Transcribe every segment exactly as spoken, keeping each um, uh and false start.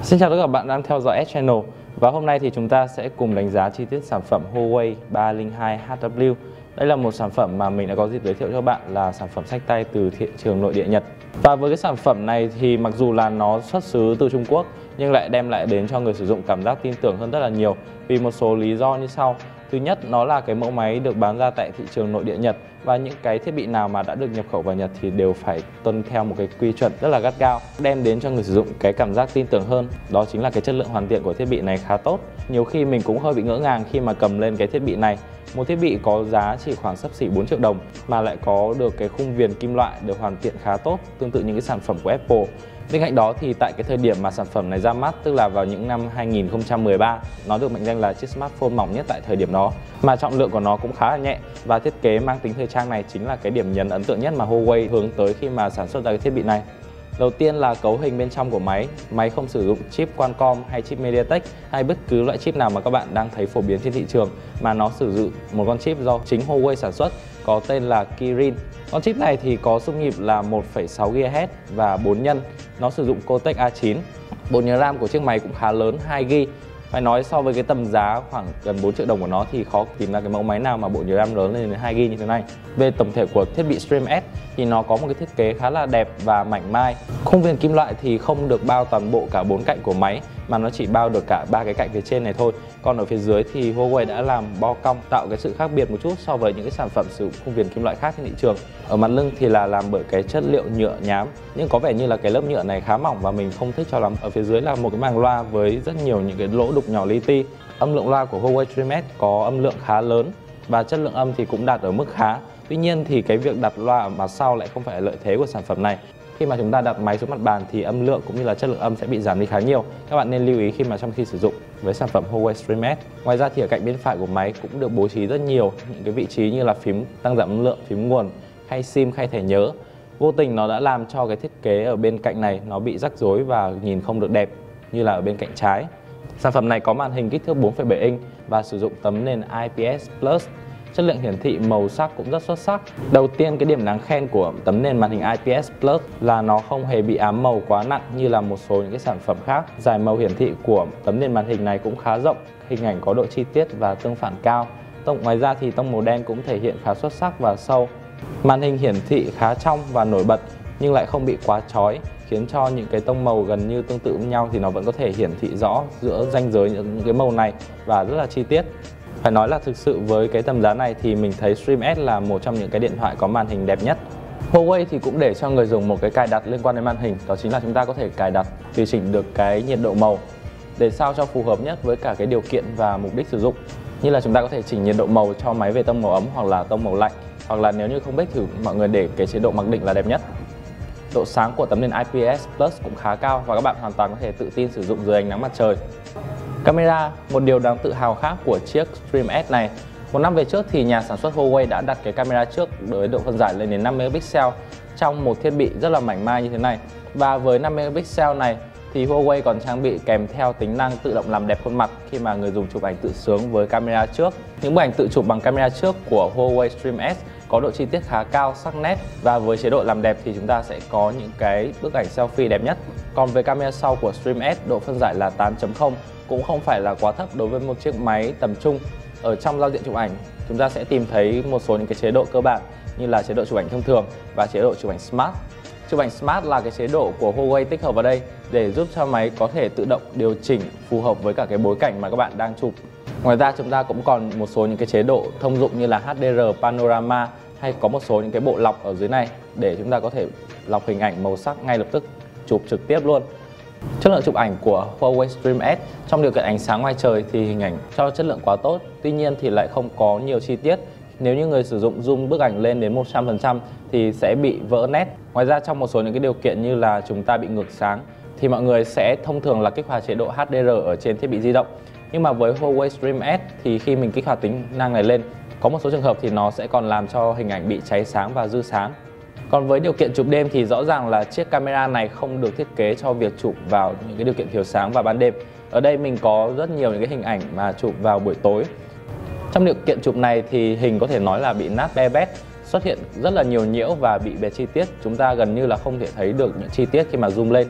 Xin chào tất cả các bạn đang theo dõi S Channel. Và hôm nay thì chúng ta sẽ cùng đánh giá chi tiết sản phẩm Huawei ba không hai H W. Đây là một sản phẩm mà mình đã có dịp giới thiệu cho các bạn, là sản phẩm xách tay từ thị trường nội địa Nhật. Và với cái sản phẩm này thì mặc dù là nó xuất xứ từ Trung Quốc nhưng lại đem lại đến cho người sử dụng cảm giác tin tưởng hơn rất là nhiều, vì một số lý do như sau. Thứ nhất, nó là cái mẫu máy được bán ra tại thị trường nội địa Nhật, và những cái thiết bị nào mà đã được nhập khẩu vào Nhật thì đều phải tuân theo một cái quy chuẩn rất là gắt gao, đem đến cho người sử dụng cái cảm giác tin tưởng hơn. Đó chính là cái chất lượng hoàn thiện của thiết bị này khá tốt. Nhiều khi mình cũng hơi bị ngỡ ngàng khi mà cầm lên cái thiết bị này. Một thiết bị có giá chỉ khoảng xấp xỉ bốn triệu đồng mà lại có được cái khung viền kim loại được hoàn thiện khá tốt, tương tự những cái sản phẩm của Apple. Bên cạnh đó thì tại cái thời điểm mà sản phẩm này ra mắt, tức là vào những năm hai nghìn không trăm mười ba, nó được mệnh danh là chiếc smartphone mỏng nhất tại thời điểm đó, mà trọng lượng của nó cũng khá là nhẹ, và thiết kế mang tính thời trang này chính là cái điểm nhấn ấn tượng nhất mà Huawei hướng tới khi mà sản xuất ra cái thiết bị này. Đầu tiên là cấu hình bên trong của máy. Máy không sử dụng chip Qualcomm hay chip MediaTek hay bất cứ loại chip nào mà các bạn đang thấy phổ biến trên thị trường, mà nó sử dụng một con chip do chính Huawei sản xuất có tên là Kirin. Con chip này thì có xung nhịp là một phẩy sáu gi ga héc và bốn nhân. Nó sử dụng Cortex A chín. Bộ nhớ RAM của chiếc máy cũng khá lớn, hai gi ga. Phải nói so với cái tầm giá khoảng gần bốn triệu đồng của nó thì khó tìm ra cái mẫu máy nào mà bộ nhớ RAM lớn lên đến hai gi ga như thế này. Về tổng thể của thiết bị Stream S thì nó có một cái thiết kế khá là đẹp và mảnh mai. Khung viền kim loại thì không được bao toàn bộ cả bốn cạnh của máy, mà nó chỉ bao được cả ba cái cạnh phía trên này thôi. Còn ở phía dưới thì Huawei đã làm bo cong, tạo cái sự khác biệt một chút so với những cái sản phẩm sử dụng khung viền kim loại khác trên thị trường. Ở mặt lưng thì là làm bởi cái chất liệu nhựa nhám, nhưng có vẻ như là cái lớp nhựa này khá mỏng và mình không thích cho lắm. Ở phía dưới là một cái màng loa với rất nhiều những cái lỗ đục nhỏ li ti. Âm lượng loa của Huawei Stream S có âm lượng khá lớn và chất lượng âm thì cũng đạt ở mức khá. Tuy nhiên thì cái việc đặt loa ở mặt sau lại không phải là lợi thế của sản phẩm này. Khi mà chúng ta đặt máy xuống mặt bàn thì âm lượng cũng như là chất lượng âm sẽ bị giảm đi khá nhiều. Các bạn nên lưu ý khi mà trong khi sử dụng với sản phẩm Huawei Stream S. Ngoài ra thì ở cạnh bên phải của máy cũng được bố trí rất nhiều những cái vị trí như là phím tăng giảm âm lượng, phím nguồn, khay sim, khay thẻ nhớ. Vô tình nó đã làm cho cái thiết kế ở bên cạnh này nó bị rắc rối và nhìn không được đẹp như là ở bên cạnh trái. Sản phẩm này có màn hình kích thước bốn phẩy bảy inch và sử dụng tấm nền I P S Plus. Chất lượng hiển thị màu sắc cũng rất xuất sắc. Đầu tiên, cái điểm đáng khen của tấm nền màn hình I P S Plus là nó không hề bị ám màu quá nặng như là một số những cái sản phẩm khác. Giải màu hiển thị của tấm nền màn hình này cũng khá rộng, hình ảnh có độ chi tiết và tương phản cao. Tông ngoài ra thì tông màu đen cũng thể hiện khá xuất sắc và sâu. Màn hình hiển thị khá trong và nổi bật nhưng lại không bị quá chói, khiến cho những cái tông màu gần như tương tự với nhau thì nó vẫn có thể hiển thị rõ giữa ranh giới những cái màu này và rất là chi tiết. Phải nói là thực sự với cái tầm giá này thì mình thấy Stream S là một trong những cái điện thoại có màn hình đẹp nhất. Huawei thì cũng để cho người dùng một cái cài đặt liên quan đến màn hình, đó chính là chúng ta có thể cài đặt tùy chỉnh được cái nhiệt độ màu để sao cho phù hợp nhất với cả cái điều kiện và mục đích sử dụng. Như là chúng ta có thể chỉnh nhiệt độ màu cho máy về tông màu ấm hoặc là tông màu lạnh, hoặc là nếu như không biết thì mọi người để cái chế độ mặc định là đẹp nhất. Độ sáng của tấm nền I P S Plus cũng khá cao và các bạn hoàn toàn có thể tự tin sử dụng dưới ánh nắng mặt trời. Camera, một điều đáng tự hào khác của chiếc Stream S này. Một năm về trước thì nhà sản xuất Huawei đã đặt cái camera trước với độ phân giải lên đến năm megapixel trong một thiết bị rất là mảnh mai như thế này. Và với năm megapixel này thì Huawei còn trang bị kèm theo tính năng tự động làm đẹp khuôn mặt khi mà người dùng chụp ảnh tự sướng với camera trước. Những bức ảnh tự chụp bằng camera trước của Huawei Stream S có độ chi tiết khá cao, sắc nét, và với chế độ làm đẹp thì chúng ta sẽ có những cái bức ảnh selfie đẹp nhất. Còn với camera sau của Stream S, độ phân giải là tám chấm không, cũng không phải là quá thấp đối với một chiếc máy tầm trung. Ở trong giao diện chụp ảnh, chúng ta sẽ tìm thấy một số những cái chế độ cơ bản như là chế độ chụp ảnh thông thường và chế độ chụp ảnh Smart. Chụp ảnh Smart là cái chế độ của Huawei tích hợp vào đây để giúp cho máy có thể tự động điều chỉnh phù hợp với cả cái bối cảnh mà các bạn đang chụp. Ngoài ra chúng ta cũng còn một số những cái chế độ thông dụng như là H D R Panorama, hay có một số những cái bộ lọc ở dưới này để chúng ta có thể lọc hình ảnh màu sắc ngay lập tức, chụp trực tiếp luôn. Chất lượng chụp ảnh của Huawei Stream S trong điều kiện ánh sáng ngoài trời thì hình ảnh cho chất lượng quá tốt, tuy nhiên thì lại không có nhiều chi tiết. Nếu như người sử dụng zoom bức ảnh lên đến một trăm phần trăm thì sẽ bị vỡ nét. Ngoài ra trong một số những cái điều kiện như là chúng ta bị ngược sáng thì mọi người sẽ thông thường là kích hoạt chế độ H D R ở trên thiết bị di động. Nhưng mà với Huawei Stream S thì khi mình kích hoạt tính năng này lên, có một số trường hợp thì nó sẽ còn làm cho hình ảnh bị cháy sáng và dư sáng. Còn với điều kiện chụp đêm thì rõ ràng là chiếc camera này không được thiết kế cho việc chụp vào những cái điều kiện thiếu sáng và ban đêm. Ở đây mình có rất nhiều những cái hình ảnh mà chụp vào buổi tối. Trong điều kiện chụp này thì hình có thể nói là bị nát be bét, xuất hiện rất là nhiều nhiễu và bị bẹt chi tiết. Chúng ta gần như là không thể thấy được những chi tiết khi mà zoom lên.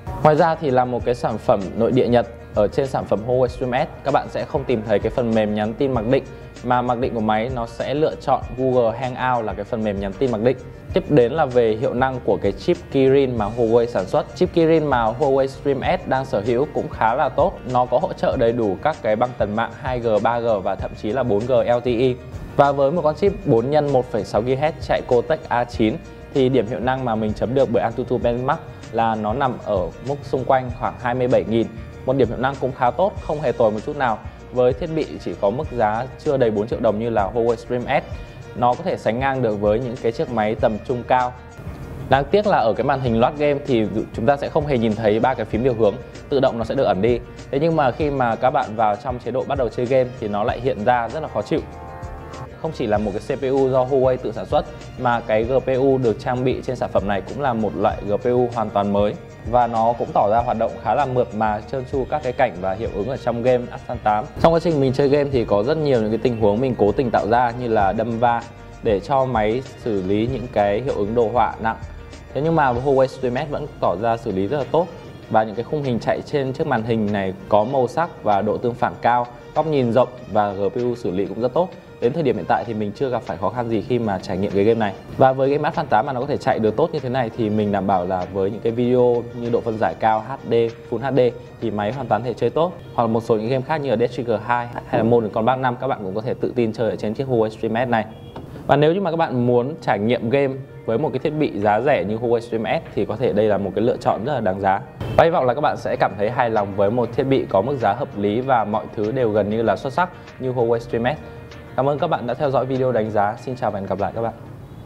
Ngoài ra thì là một cái sản phẩm nội địa Nhật, ở trên sản phẩm Huawei Stream S các bạn sẽ không tìm thấy cái phần mềm nhắn tin mặc định, mà mặc định của máy nó sẽ lựa chọn Google Hangout là cái phần mềm nhắn tin mặc định. Tiếp đến là về hiệu năng của cái chip Kirin mà Huawei sản xuất. Chip Kirin mà Huawei Stream S đang sở hữu cũng khá là tốt. Nó có hỗ trợ đầy đủ các cái băng tần mạng hai G, ba G và thậm chí là bốn G L T E. Và với một con chip bốn nhân một phẩy sáu gigahertz chạy Cortex A chín thì điểm hiệu năng mà mình chấm được bởi Antutu Benchmark là nó nằm ở mức xung quanh khoảng hai mươi bảy nghìn. Một điểm hiệu năng cũng khá tốt, không hề tồi một chút nào. Với thiết bị chỉ có mức giá chưa đầy bốn triệu đồng như là Huawei Stream S, nó có thể sánh ngang được với những cái chiếc máy tầm trung cao. Đáng tiếc là ở cái màn hình load game thì chúng ta sẽ không hề nhìn thấy ba cái phím điều hướng, tự động nó sẽ được ẩn đi. Thế nhưng mà khi mà các bạn vào trong chế độ bắt đầu chơi game thì nó lại hiện ra rất là khó chịu. Không chỉ là một cái C P U do Huawei tự sản xuất mà cái G P U được trang bị trên sản phẩm này cũng là một loại G P U hoàn toàn mới, và nó cũng tỏ ra hoạt động khá là mượt mà, trơn tru các cái cảnh và hiệu ứng ở trong game Asphalt tám. Trong quá trình mình chơi game thì có rất nhiều những cái tình huống mình cố tình tạo ra như là đâm va để cho máy xử lý những cái hiệu ứng đồ họa nặng. Thế nhưng mà Huawei Stream S vẫn tỏ ra xử lý rất là tốt, và những cái khung hình chạy trên chiếc màn hình này có màu sắc và độ tương phản cao, góc nhìn rộng và G P U xử lý cũng rất tốt. Đến thời điểm hiện tại thì mình chưa gặp phải khó khăn gì khi mà trải nghiệm cái game này. Và với game Asphalt tám mà nó có thể chạy được tốt như thế này thì mình đảm bảo là với những cái video như độ phân giải cao H D, Full H D thì máy hoàn toàn thể chơi tốt. Hoặc là một số những game khác như là Death Trigger hai hay là Modern Combat năm, các bạn cũng có thể tự tin chơi ở trên chiếc Huawei Stream S này. Và nếu như mà các bạn muốn trải nghiệm game với một cái thiết bị giá rẻ như Huawei Stream S thì có thể đây là một cái lựa chọn rất là đáng giá. Và hy vọng là các bạn sẽ cảm thấy hài lòng với một thiết bị có mức giá hợp lý và mọi thứ đều gần như là xuất sắc như Huawei Stream S. Cảm ơn các bạn đã theo dõi video đánh giá. Xin chào và hẹn gặp lại các bạn.